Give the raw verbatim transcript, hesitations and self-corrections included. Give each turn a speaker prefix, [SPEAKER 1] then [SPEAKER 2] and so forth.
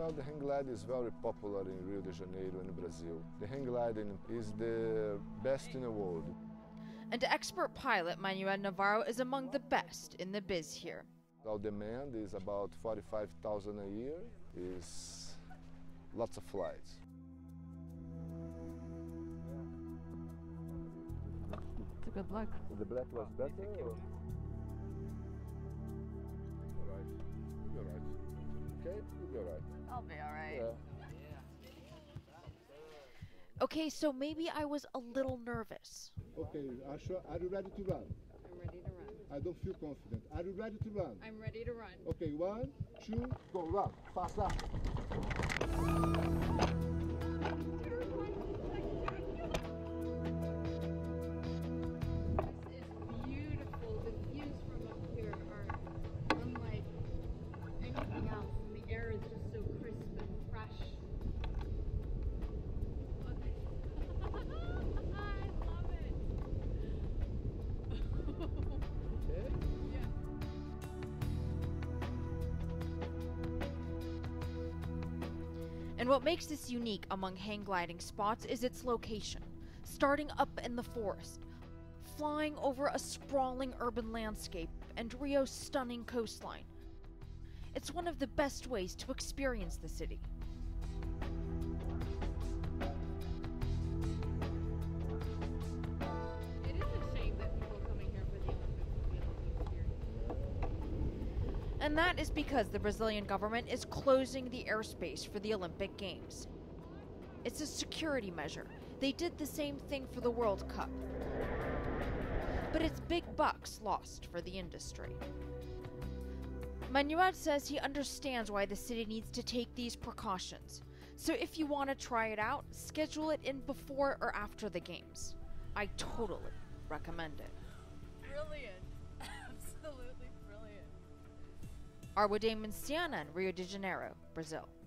[SPEAKER 1] Well, the hang gliding is very popular in Rio de Janeiro and Brazil. The hang gliding is the best in the world.
[SPEAKER 2] And expert pilot Manuel Navarro is among the best in the biz here.
[SPEAKER 1] Our demand is about forty-five thousand a year, is lots of flights.
[SPEAKER 2] It's a good luck.
[SPEAKER 1] The black was better? Or? All right. You'll be all right. Okay? You'll be all right.
[SPEAKER 2] I'll be all right.
[SPEAKER 1] Yeah.
[SPEAKER 2] Okay, so maybe I was a little nervous.
[SPEAKER 3] Okay, Asha, are you ready to run?
[SPEAKER 4] I'm ready to run.
[SPEAKER 3] I don't feel confident. Are you ready to run?
[SPEAKER 4] I'm ready to run.
[SPEAKER 3] Okay, one, two, go, run. Faster.
[SPEAKER 4] This is beautiful. The views from up here are unlike anything else. And the air is just so crisp and fresh. I love it.
[SPEAKER 1] Okay.
[SPEAKER 4] Yeah.
[SPEAKER 2] And what makes this unique among hang gliding spots is its location. Starting up in the forest, flying over a sprawling urban landscape and Rio's stunning coastline. It's one of the best ways to experience the city.
[SPEAKER 4] It is a shame that people coming here for the Olympics will be able to experience.
[SPEAKER 2] And that is because the Brazilian government is closing the airspace for the Olympic Games. It's a security measure. They did the same thing for the World Cup. But it's big bucks lost for the industry. Manuel says he understands why the city needs to take these precautions. So if you want to try it out, schedule it in before or after the games. I totally recommend it.
[SPEAKER 4] Brilliant. Absolutely brilliant.
[SPEAKER 2] Arwa Damon, C N N, Rio de Janeiro, Brazil.